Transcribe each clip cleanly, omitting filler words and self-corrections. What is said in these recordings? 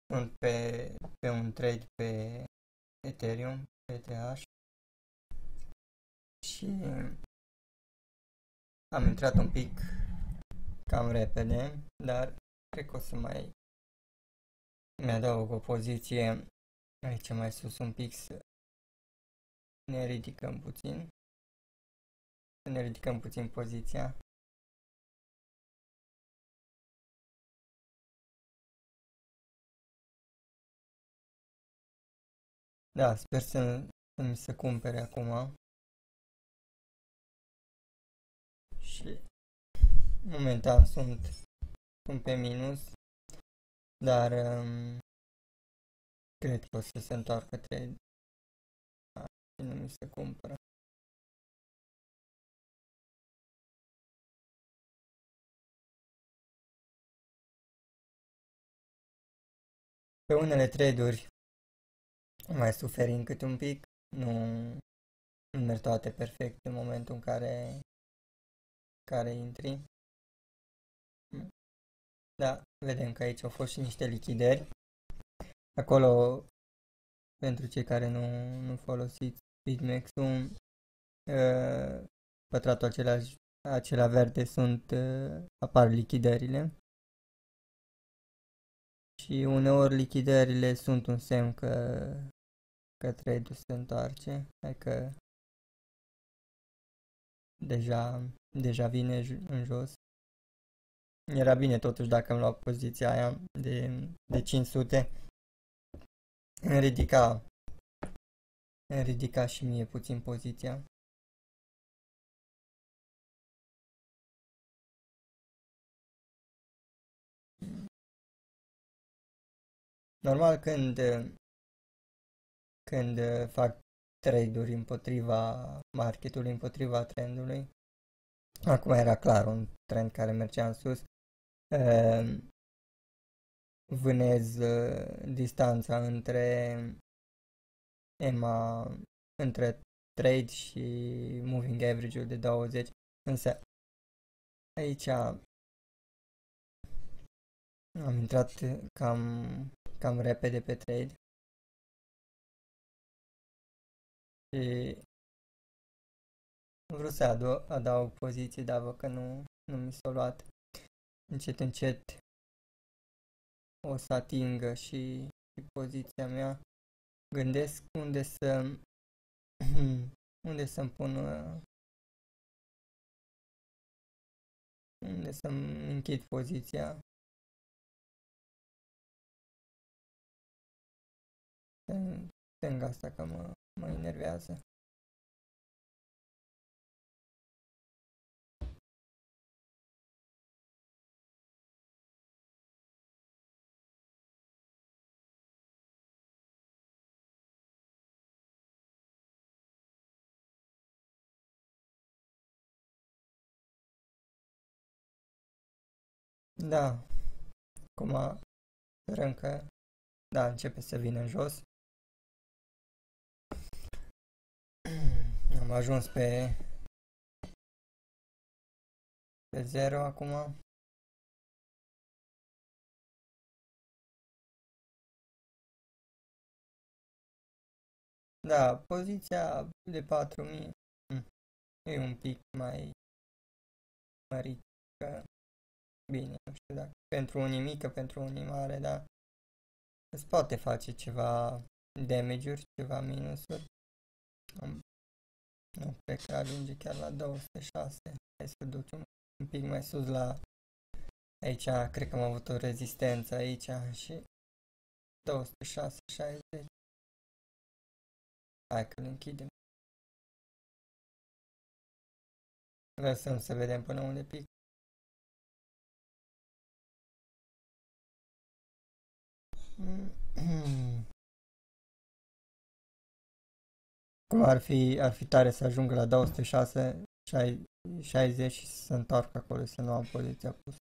Sunt pe un trade pe Ethereum, ETH, și am intrat un pic cam repede, dar cred că o să mai mi-adaug o poziție aici mai sus un pic, să ne ridicăm puțin, poziția. Da, sper să mi se cumpere acum. Și momentan sunt pe minus, dar cred că o să se întoarcă trade și nu mi se cumpără. Pe unele trade-uri mai suferim câte un pic, nu merg toate perfect în momentul în care intri. Da, vedem că aici au fost și niște lichidări. Acolo, pentru cei care nu folosiți BitMEX-ul, pătratul acela verde apar lichidările. Și uneori lichidările sunt un semn că trade-ul se întoarce, adică deja vine în jos. Era bine totuși dacă am luat poziția aia de 500, îmi ridica și mie puțin poziția. Normal când fac trade-uri împotriva marketului, împotriva trendului, acum era clar un trend care mergea în sus, vânez distanța între trade și moving average-ul de 20, însă aici am intrat cam repede pe trade și vreau să adaug poziții, dar văd că nu mi s-a luat. Încet o să atingă și poziția mea. Gândesc unde să-mi pun, unde să-mi închid poziția. Stânga asta că mă enervează. Da, acum sperăm că da, începe să vină în jos. Am ajuns pe 0 acum. Da, poziția de 4000 e un pic mai mărită. Bine, nu știu dacă pentru unii mică, pentru unii mare, dar îți poate face ceva damage-uri, ceva minusuri. Nu cred că ajunge chiar la 206. Hai să ducem un pic mai sus la... Aici cred că am avut o rezistență aici și 206,60. Hai că îl închidem. Lăsăm să vedem până unde pic. Cum ar fi tare să ajungă la 206, 60 și să se întoarcă acolo, să nu am poziția pusă.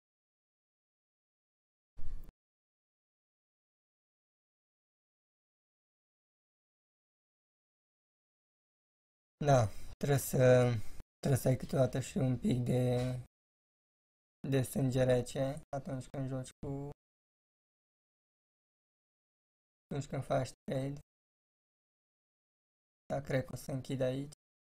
Da, trebuie să ai câteodată și un pic de sânge rece atunci când joci atunci când faci trade. Da, cred că o să închid aici.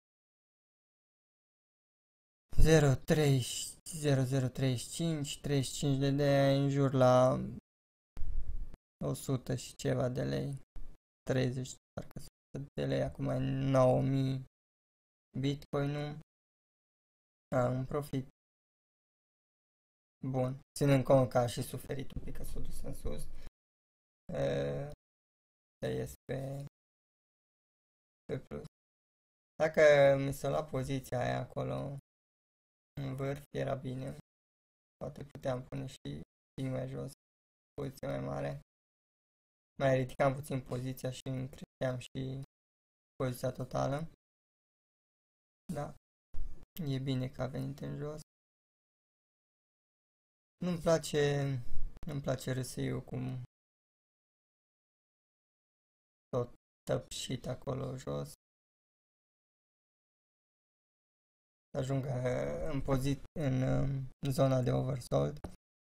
0,35, 35 de lei, în jur la 100 și ceva de lei. 30, parcă 100 de lei, acum e 9000 Bitcoin-ul. Un profit bun. Ținând cont că a și suferit un pic, că s-a dus în sus. Să ies pe plus. Dacă mi s-a luat poziția aia acolo în vârf, era bine. Poate puteam pune și mai jos, poziție mai mare. Mai ridicam puțin poziția și îmi creșteam și poziția totală. Da, e bine că a venit în jos. Nu-mi place RSI-ul cum tot tăpșit acolo jos. Să ajungă în zona de oversold.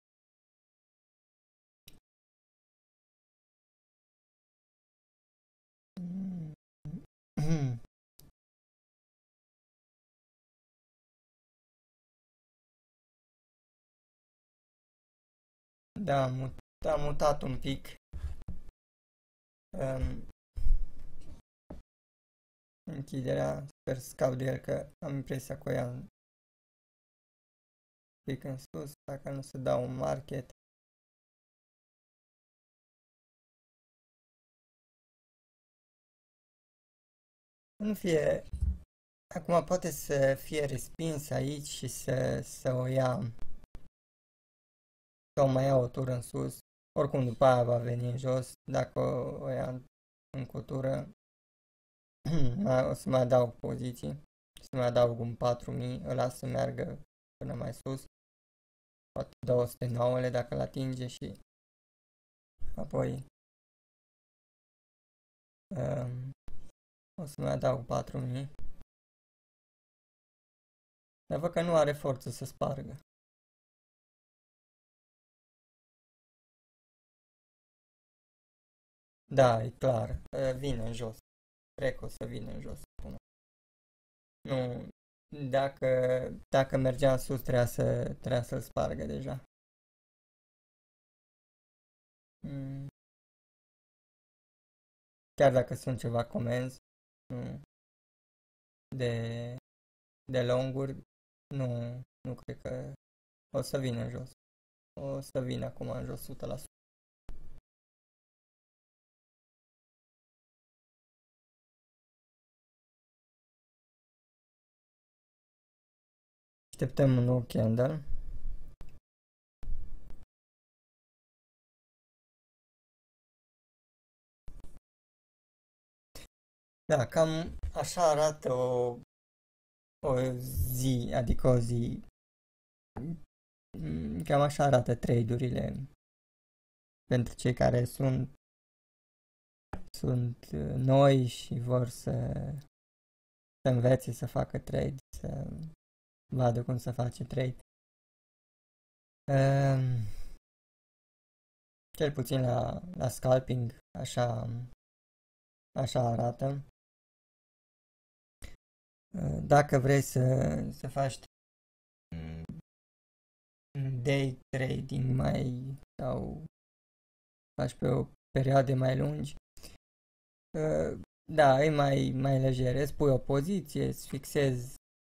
Da, am mutat un pic. Închiderea, sper să scap de el, că am impresia că o ia un pic în sus, dacă nu se dau un market. Nu fie, acum poate să fie respins aici și să o ia, să o mai ia o tură în sus. Oricum după aia va veni în jos, dacă o ia încă o tură. O să mai adaug poziții, să mai adaug un 4000, ăla să meargă până mai sus, poate 209 dacă îl atinge și apoi o să mai adaug 4000. Dar văd că nu are forță să spargă. Da, e clar, vine în jos. Cred că o să vină în jos. Nu, dacă mergea în sus, trebuia să-l spargă deja. Chiar dacă sunt ceva comenzi de longuri, nu cred că o să vină în jos. O să vină acum în jos 100%. Așteptăm un nou candle. Da, cam așa arată o zi, adică o zi. Cam așa arată trade-urile pentru cei care sunt noi și vor să învețe să facă trade, să vadă cum să face trade. Cel puțin la scalping așa arată. Dacă vrei să faci day trading sau faci pe o perioadă mai lungi, da, e mai lejer. Îți pui o poziție, îți fixezi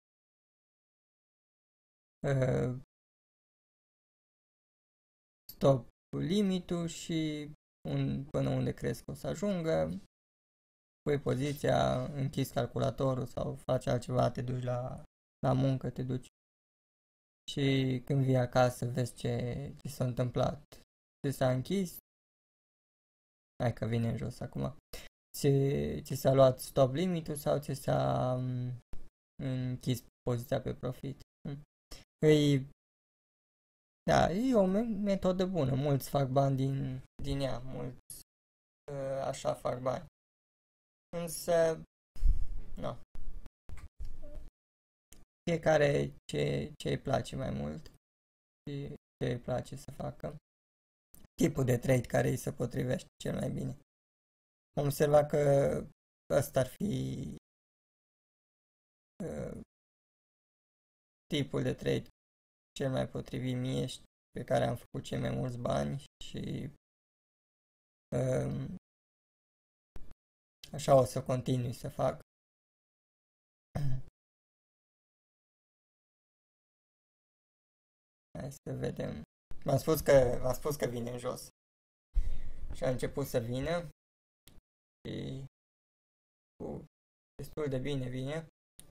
stop limitul și până unde crezi că o să ajungă, pui poziția, închizi calculatorul sau faci altceva, te duci la muncă, te duci și când vii acasă vezi ce s-a întâmplat, ce s-a închis, hai că vine în jos acum, ți s-a luat stop limitul sau ți s-a închis poziția pe profit. E o metodă bună, mulți fac bani din ea, mulți așa fac bani. Însă, nu. Fiecare ce îi place mai mult și ce îi place să facă. Tipul de trade care îi se potrivește cel mai bine. am observat că ăsta ar fi tipul de trade cel mai potrivit mie și pe care am făcut cei mai mulți bani și așa o să continui să fac. Hai să vedem. V-am spus că vine în jos. Și a început să vină. Și destul de bine vine.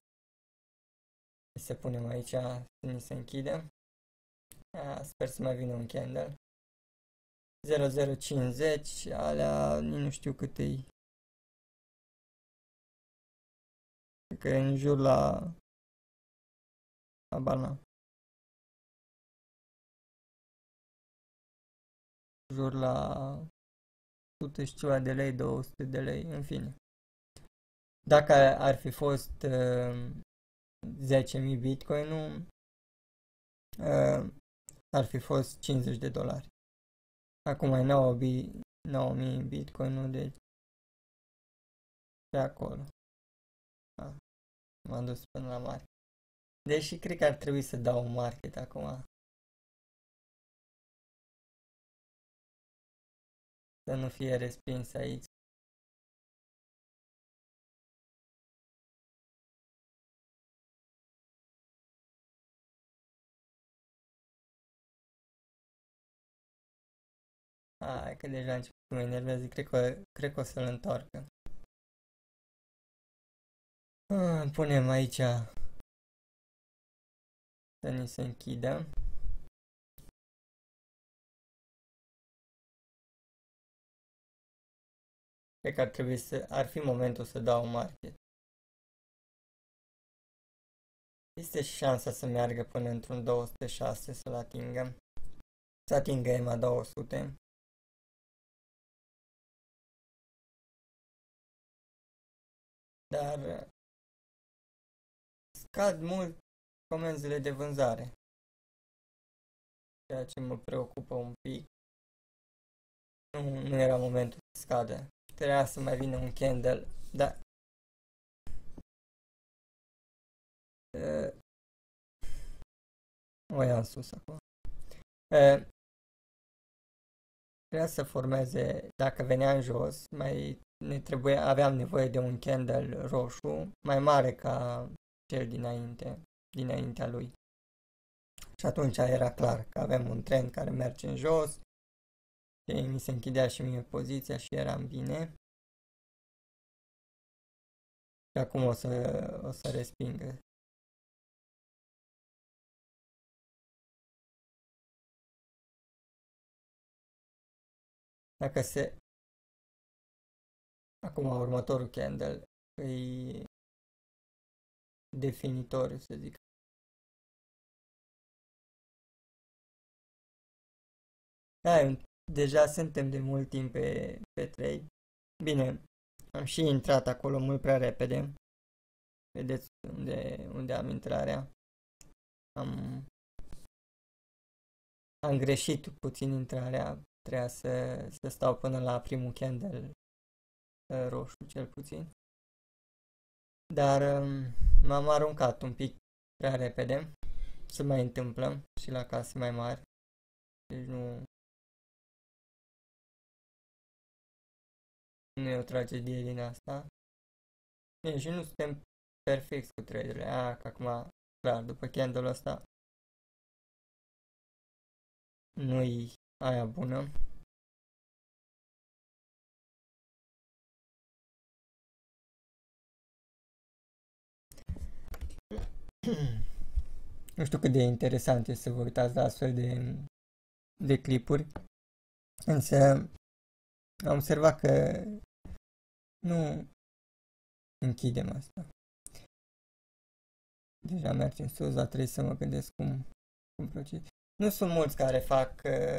Să punem aici să ni se închidă. Sper să mai vină un candle. 0050, alea nu știu cât e. Cred că e în jur la bana. Jur la 100 și ceva de lei, 200 de lei, în fine. Dacă ar fi fost 10.000 Bitcoin-ul, ar fi fost $50. Acum e 9.000 Bitcoin-ul, deci pe acolo. M-am dus până la market. Deși cred că ar trebui să dau un market acum. Să nu fie respins aici. Hai că deja început să mă enerveze, cred că o să-l întoarcă. Punem aici să ni se închidă. Cred că ar fi momentul să dau un market. Este și șansa să meargă până într-un 206 să-l atingă. Să atingă EMA 200. Dar scad mult comenzile de vânzare. Ceea ce mă preocupă un pic. Nu era momentul să scadă. Trebuia să mai vină un candle. Da. O ia în sus acum. Trebuia să formeze, dacă venea în jos, aveam nevoie de un candle roșu mai mare ca cel dinaintea lui. Și atunci era clar că avem un trend care merge în jos, și mi se închidea și mie poziția și eram bine. Și acum o să respingă. Acum următorul candle e definitoriu, să zic. Deja suntem de mult timp pe trade. Bine, am și intrat acolo mult prea repede. Vedeți unde am intrarea. Am greșit puțin intrarea. Trebuia să stau până la primul candle roșu, cel puțin. Dar m-am aruncat un pic prea repede. Se mai întâmplă și la case mai mari. Deci nu e o tragedie din asta. Bine, și nu suntem perfecți cu traderile. Că acum, clar, după candle-ul ăsta nu-i aia bună. Nu știu cât de interesant este să vă uitați la astfel de clipuri. Însă am observat că nu închidem asta. Deja merge în sus, dar trebuie să mă gândesc cum proced. Nu sunt mulți care fac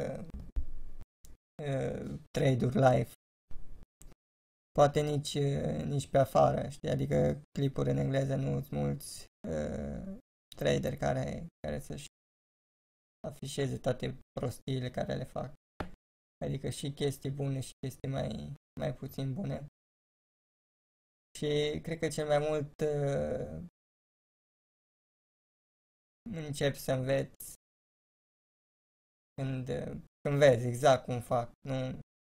trade-uri live. Poate nici pe afară, știi? Adică clipuri în engleză nu sunt mulți trader care să-și afișeze toate prostiile care le fac. Adică și chestii bune și chestii mai puțin bune. Și cred că cel mai mult începi să înveți când vezi exact cum fac. Nu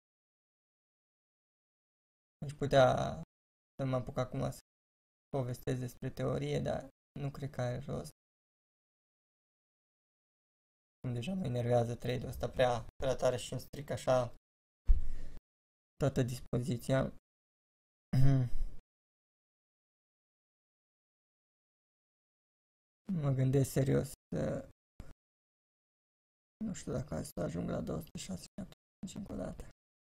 aș putea să mă apuc acum să povestesc despre teorie, dar nu cred că are rost. Deja mă enervează trade-ul ăsta prea tare și îmi stric așa toată dispoziția. Mă gândesc serios să... Nu știu dacă azi să ajung la 206 și atunci încă o dată.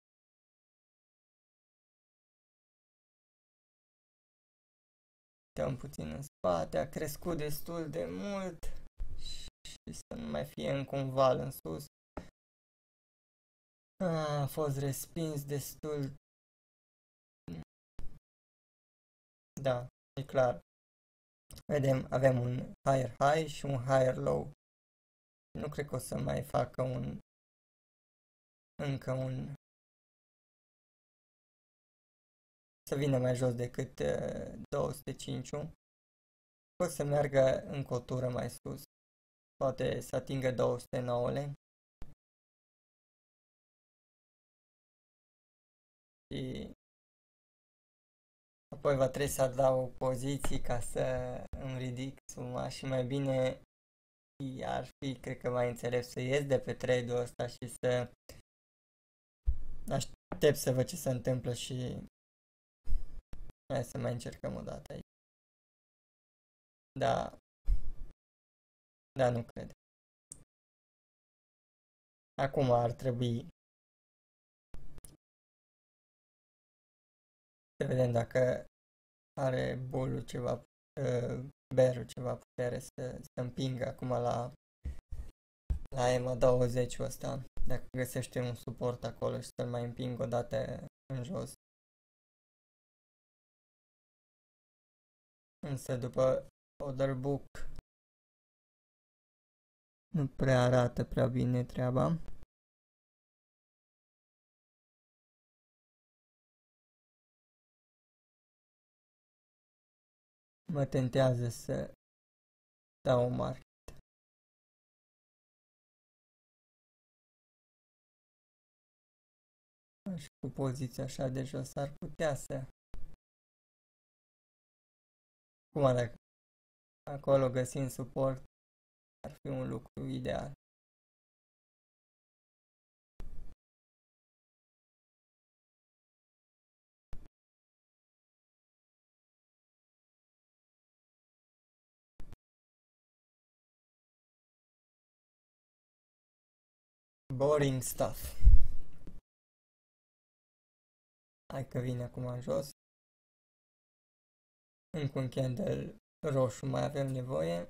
Uităm puțin în spate, a crescut destul de mult și să nu mai fie încă un val în sus. A fost respins destul. Da, e clar. Vedem, avem un higher high și un higher low. Nu cred că o să mai facă încă un să vină mai jos decât 205. O să meargă încă o tură mai sus. Poate să atingă 209-le. Și apoi va trebui să adaug poziții ca să îmi ridic suma și mai bine ar fi, cred că mai înțelept să ies de pe trade-ul ăsta și să aștept să văd ce se întâmplă și hai să mai încercăm o dată aici. Da, nu cred. Acum ar trebui să vedem dacă are bull-ul ceva, bear-ul ceva putere să împingă acum la EMA 20 ăsta. Dacă găsește un suport acolo și să-l mai împing o dată în jos. Însă după order book nu prea arată prea bine treaba. Mă tentează să dau o market. Și cu poziția așa de jos ar putea să... Acum dacă acolo găsim suport, ar fi un lucru ideal. Boring stuff. Hai că vine acum în jos. Încă un candle roșu mai avem nevoie.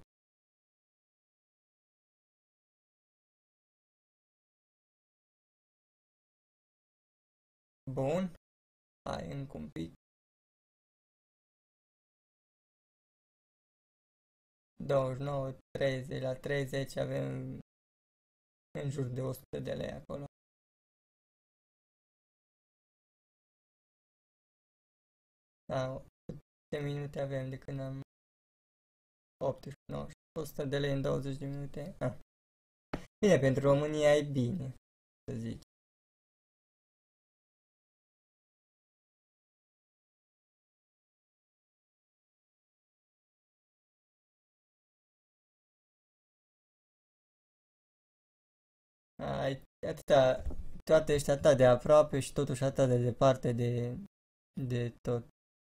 Bun. Hai încă un pic. 29, 30, la 30 avem în jur de 100 de lei acolo. Da, câte minute avem de când am 18, 19, 100 de lei în 20 de minute. Bine, pentru România e bine, să zic. Ai atâta, toate ești atât de aproape și totuși atât de departe de tot.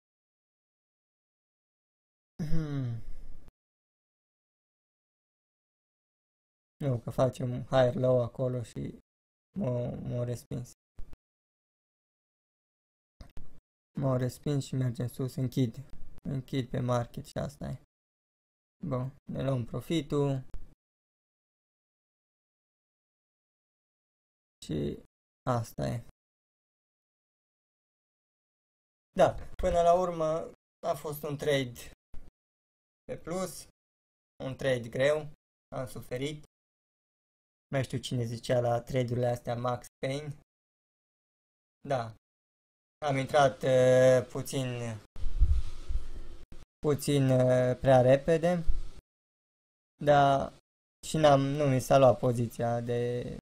Nu, că facem un higher low acolo și m-au respins. M-au respins și mergem sus, închid pe market și asta e. Bun, ne luăm profitul. Și asta e. Da, până la urmă a fost un trade pe plus, un trade greu, am suferit. Mai știu cine zicea la trade-urile astea Max Payne. Da, Am intrat puțin prea repede, dar și nu mi s-a luat poziția de